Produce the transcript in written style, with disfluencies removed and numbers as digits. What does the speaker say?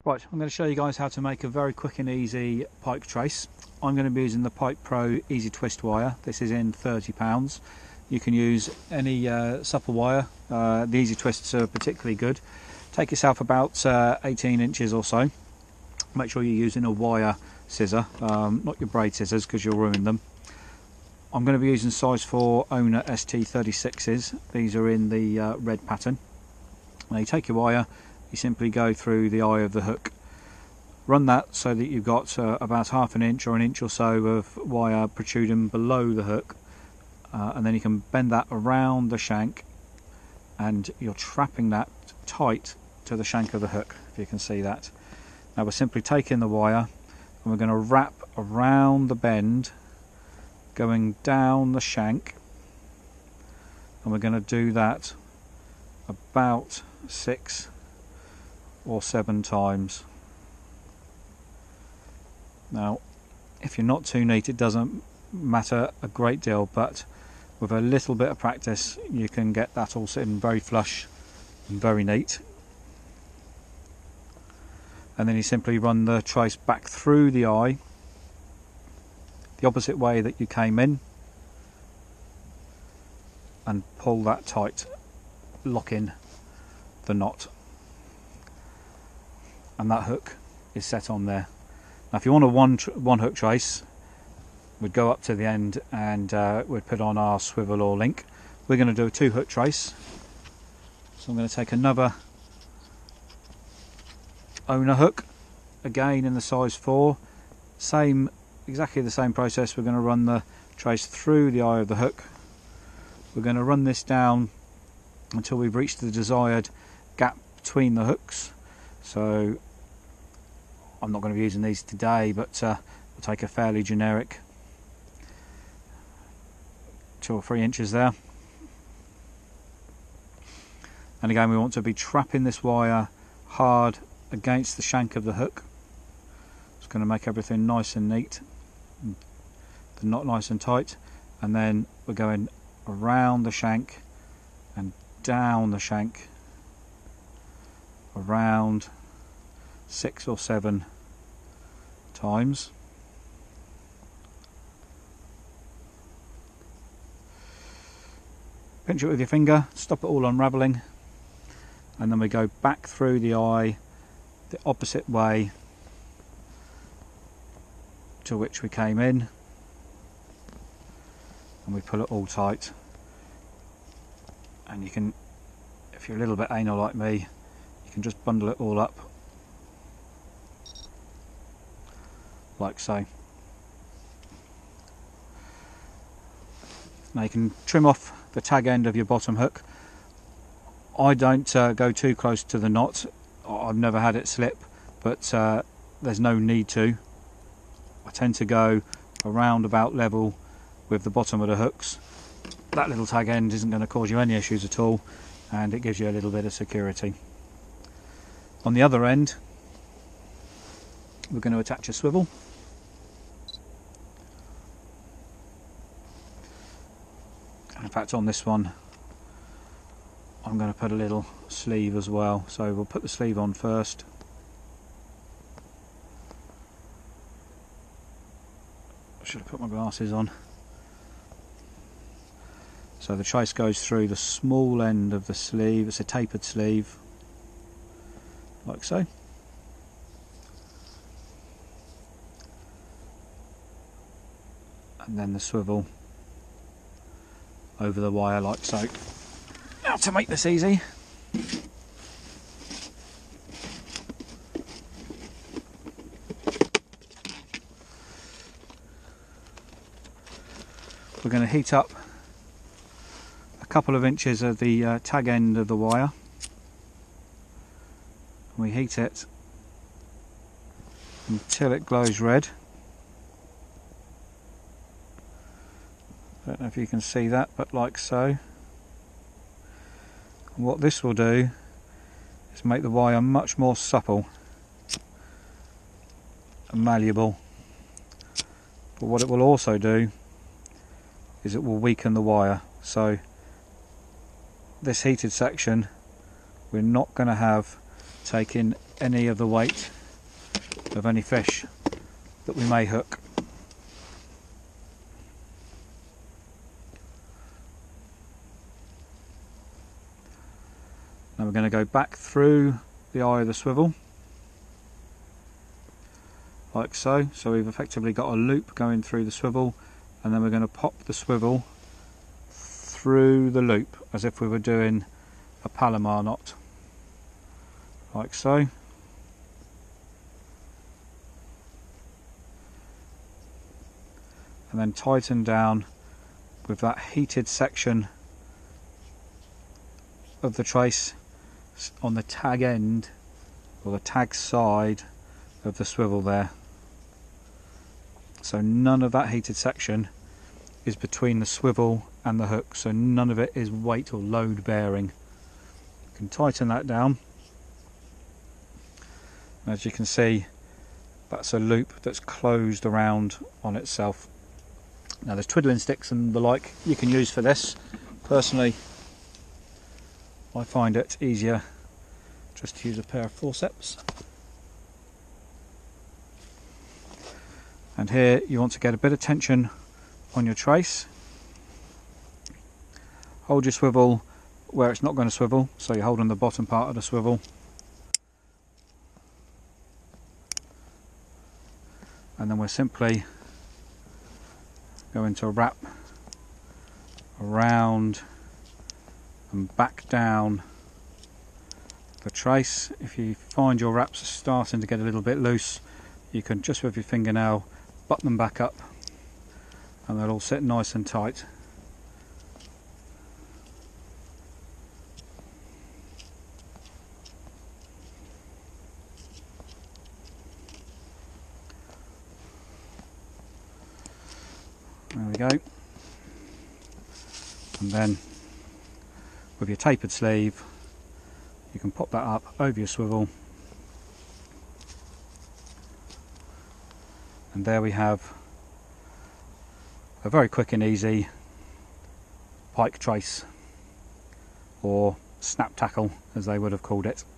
Right, I'm going to show you guys how to make a very quick and easy pike trace. I'm going to be using the Pike Pro Easy Twist wire. This is in £30. You can use any supple wire. The Easy Twists are particularly good. Take yourself about 18 inches or so. Make sure you're using a wire scissor, not your braid scissors because you'll ruin them. I'm going to be using size 4 Owner ST36s. These are in the red pattern. Now you take your wire, you simply go through the eye of the hook, run that so that you've got about ½ an inch or an inch or so of wire protruding below the hook, and then you can bend that around the shank and you're trapping that tight to the shank of the hook, if you can see that. Now we're simply taking the wire and we're going to wrap around the bend going down the shank, and we're going to do that about 6 or 7 times. Now if you're not too neat it doesn't matter a great deal, but with a little bit of practice you can get that all sitting very flush and very neat. And then you simply run the trace back through the eye the opposite way that you came in and pull that tight, lock in the knot, and that hook is set on there. Now if you want a one hook trace, we'd go up to the end and we'd put on our swivel or link. We're going to do a 2 hook trace, so I'm going to take another Owner hook, again in the size 4, exactly the same process. We're going to run the trace through the eye of the hook. We're going to run this down until we've reached the desired gap between the hooks. So I'm not going to be using these today, but we'll take a fairly generic 2 or 3 inches there. And again we want to be trapping this wire hard against the shank of the hook. It's going to make everything nice and neat, the knot nice and tight, and then we're going around the shank and down the shank around 6 or 7 times. Pinch it with your finger, stop it all unravelling, and then we go back through the eye the opposite way to which we came in, and we pull it all tight. And you can, if you're a little bit anal like me, you can just bundle it all up like so. Now you can trim off the tag end of your bottom hook. I don't go too close to the knot. I've never had it slip, but there's no need to. I tend to go around about level with the bottom of the hooks. That little tag end isn't going to cause you any issues at all, and it gives you a little bit of security. On the other end we're going to attach a swivel. In fact, on this one I'm going to put a little sleeve as well, so we'll put the sleeve on first. I should have put my glasses on. So the trace goes through the small end of the sleeve. It's a tapered sleeve, like so. And then the swivel over the wire like so. Now to make this easy, we're going to heat up a couple of inches of the tag end of the wire. We heat it until it glows red. I don't know if you can see that, but like so. And what this will do is make the wire much more supple and malleable. But what it will also do is it will weaken the wire. So this heated section, we're not going to have taking any of the weight of any fish that we may hook. Now we're going to go back through the eye of the swivel like so. So we've effectively got a loop going through the swivel, and then we're going to pop the swivel through the loop as if we were doing a Palomar knot, like so. And then tighten down with that heated section of the trace on the tag end, or the tag side of the swivel there. So none of that heated section is between the swivel and the hook, so none of it is weight or load bearing. You can tighten that down. As you can see, that's a loop that's closed around on itself. Now there's twiddling sticks and the like you can use for this. Personally, I find it easier just to use a pair of forceps. And here you want to get a bit of tension on your trace. Hold your swivel where it's not going to swivel, so you're holding the bottom part of the swivel. And then we're simply going to wrap around and back down the trace. If you find your wraps are starting to get a little bit loose, you can just with your fingernail button them back up and they'll all sit nice and tight. There we go. And then with your tapered sleeve you can pop that up over your swivel, and there we have a very quick and easy pike trace, or snap tackle as they would have called it.